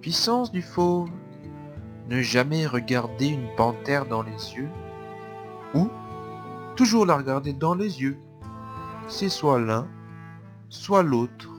Puissance du fauve. Ne jamais regarder une panthère dans les yeux. Ou toujours la regarder dans les yeux. C'est soit l'un, soit l'autre.